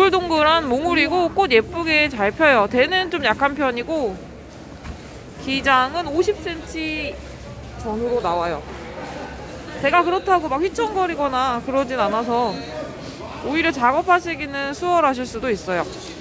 동글동글한 몽울이고 꽃 예쁘게 잘 펴요. 대는 좀 약한 편이고 기장은 50cm 전후로 나와요. 대가 그렇다고 막 휘청거리거나 그러진 않아서 오히려 작업하시기는 수월하실 수도 있어요.